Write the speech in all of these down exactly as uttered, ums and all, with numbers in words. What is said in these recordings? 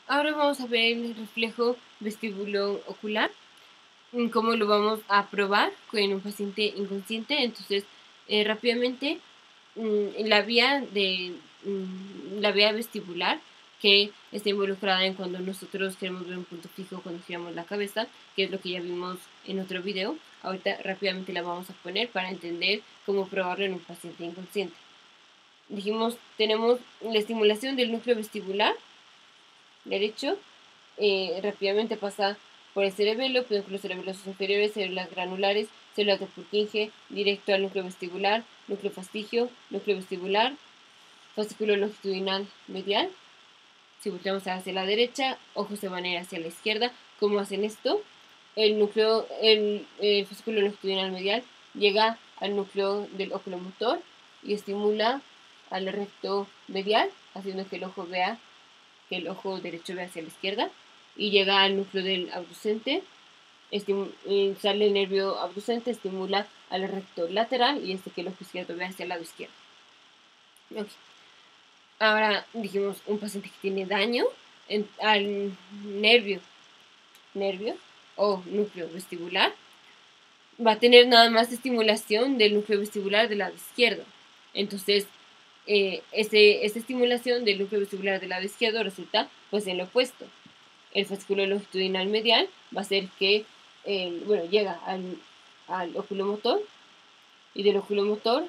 Ahora vamos a ver el reflejo vestíbulo ocular, cómo lo vamos a probar con un paciente inconsciente. Entonces, eh, rápidamente, la vía de la vía vestibular que está involucrada en cuando nosotros queremos ver un punto fijo cuando giramos la cabeza, que es lo que ya vimos en otro video. Ahorita rápidamente la vamos a poner para entender cómo probarlo en un paciente inconsciente. Dijimos, tenemos la estimulación del núcleo vestibular derecho, eh, rápidamente pasa por el cerebelo, pedúnculos cerebelosos inferiores, células granulares, células de Purkinje, directo al núcleo vestibular, núcleo fastigio, núcleo vestibular, fascículo longitudinal medial. Si volteamos hacia la derecha, ojos se van a ir hacia la izquierda. ¿Cómo hacen esto? El núcleo, el, el fascículo longitudinal medial llega al núcleo del oculomotor y estimula al recto medial, haciendo que el ojo vea, que el ojo derecho vea hacia la izquierda, y llega al núcleo del abducente, sale el nervio abducente, estimula al recto lateral y este que el ojo izquierdo vea hacia el lado izquierdo. Okay. Ahora dijimos un paciente que tiene daño en, al nervio, nervio o núcleo vestibular, va a tener nada más estimulación del núcleo vestibular del lado izquierdo. Entonces, eh, ese, esa estimulación del núcleo vestibular del lado izquierdo resulta pues en lo opuesto. El fascículo longitudinal medial va a hacer que, eh, bueno, llega al, al oculomotor, y del oculomotor,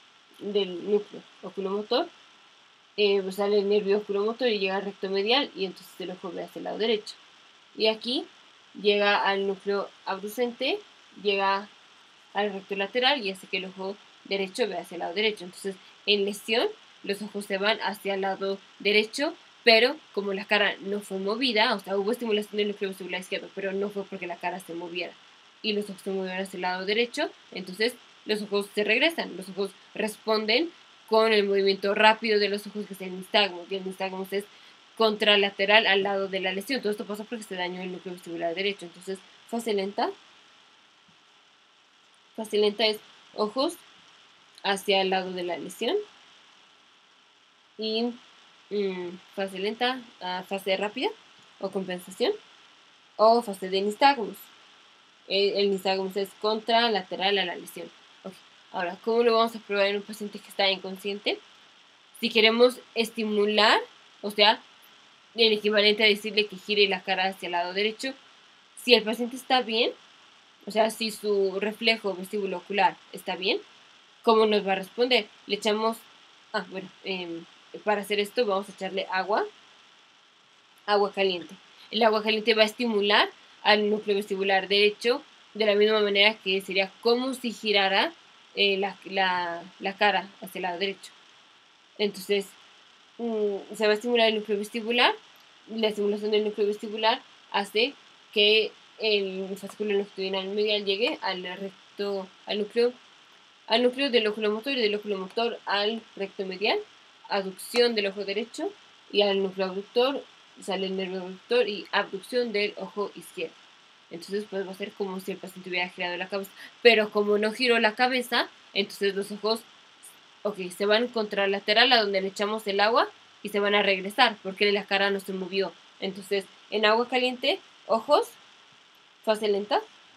del núcleo oculomotor, eh, pues sale el nervio oculomotor y llega al recto medial, y entonces el ojo ve hacia el lado derecho. Y aquí llega al núcleo abducente, llega al recto lateral y hace que el ojo derecho vea hacia el lado derecho. Entonces, en lesión, los ojos se van hacia el lado derecho, pero como la cara no fue movida, o sea, hubo estimulación del núcleo vestibular izquierdo, pero no fue porque la cara se moviera y los ojos se movieron hacia el lado derecho, entonces los ojos se regresan, los ojos responden con el movimiento rápido de los ojos, que es el nistagmus, y el nistagmus es contralateral al lado de la lesión. Todo esto pasa porque se dañó el núcleo vestibular derecho. Entonces, fase lenta. Fase lenta es ojos hacia el lado de la lesión. Y mmm, fase lenta, uh, fase rápida o compensación. O fase de nistagmus. El, el nistagmus es contralateral a la lesión. Okay. Ahora, ¿cómo lo vamos a probar en un paciente que está inconsciente? Si queremos estimular, o sea, el equivalente a decirle que gire la cara hacia el lado derecho, si el paciente está bien, o sea, si su reflejo vestíbulo ocular está bien, ¿cómo nos va a responder? Le echamos, ah, bueno, eh, para hacer esto vamos a echarle agua, agua caliente. El agua caliente va a estimular al núcleo vestibular derecho de la misma manera que sería como si girara eh, la, la, la cara hacia el lado derecho. Entonces, mmm, se va a estimular el núcleo vestibular. La estimulación del núcleo vestibular hace que el fascículo longitudinal medial llegue al recto, al núcleo, al núcleo del oculomotor, y del oculomotor al recto medial, aducción del ojo derecho, y al núcleo abductor sale el nervio abductor y abducción del ojo izquierdo. Entonces pues va a ser como si el paciente hubiera girado la cabeza, pero como no giró la cabeza, entonces los ojos, ok, se van contralateral a donde le echamos el agua y se van a regresar porque la cara no se movió. Entonces, en agua caliente, ojos, fase lenta,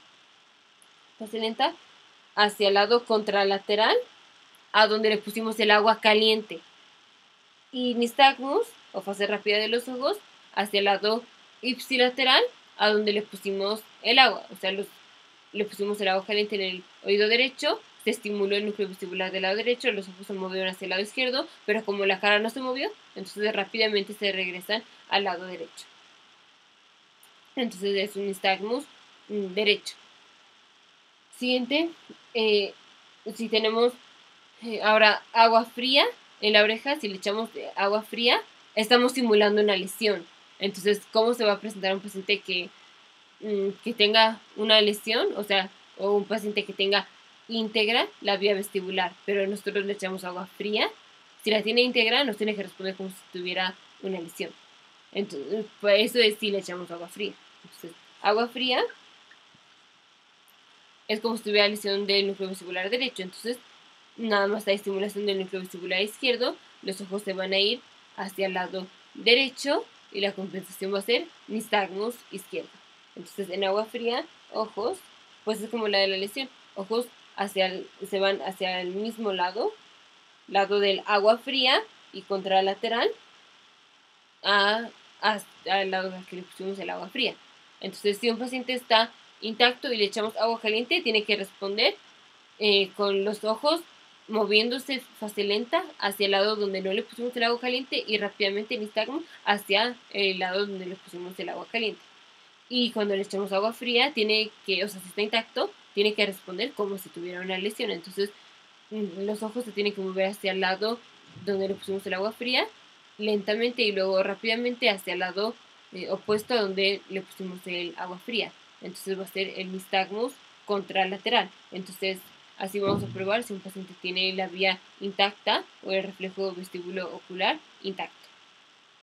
fase lenta, hacia el lado contralateral a donde le pusimos el agua caliente. Y nistagmus, o fase rápida de los ojos, hacia el lado ipsilateral a donde le pusimos el agua. O sea, los, le pusimos el agua caliente en el oído derecho, se estimuló el núcleo vestibular del lado derecho, los ojos se movieron hacia el lado izquierdo, pero como la cara no se movió, entonces rápidamente se regresan al lado derecho. Entonces es un nistagmus mm, derecho. Siguiente, eh, si tenemos eh, ahora agua fría en la oreja, si le echamos agua fría, estamos simulando una lesión. Entonces, ¿cómo se va a presentar un paciente que, mm, que tenga una lesión? O sea, o un paciente que tenga íntegra la vía vestibular, pero nosotros le echamos agua fría. Si la tiene íntegra, nos tiene que responder como si tuviera una lesión. Entonces, pues eso es si le echamos agua fría. Entonces, agua fría es como si tuviera lesión del núcleo vestibular derecho. Entonces, nada más la estimulación del núcleo vestibular izquierdo, los ojos se van a ir hacia el lado derecho y la compensación va a ser nistagmus izquierdo. Entonces en agua fría, ojos, pues es como la de la lesión, ojos hacia el, se van hacia el mismo lado, lado del agua fría y contralateral a, a, al lado al que le pusimos el agua fría. Entonces si un paciente está intacto y le echamos agua caliente, tiene que responder eh, con los ojos moviéndose fase lenta hacia el lado donde no le pusimos el agua caliente y rápidamente nistagmus hacia el lado donde le pusimos el agua caliente. Y cuando le echamos agua fría, tiene que, o sea, si está intacto, tiene que responder como si tuviera una lesión. Entonces, los ojos se tienen que mover hacia el lado donde le pusimos el agua fría, lentamente y luego rápidamente hacia el lado eh, opuesto a donde le pusimos el agua fría. Entonces va a ser el nistagmus contralateral. Entonces, así vamos a probar si un paciente tiene la vía intacta o el reflejo vestíbulo ocular intacto.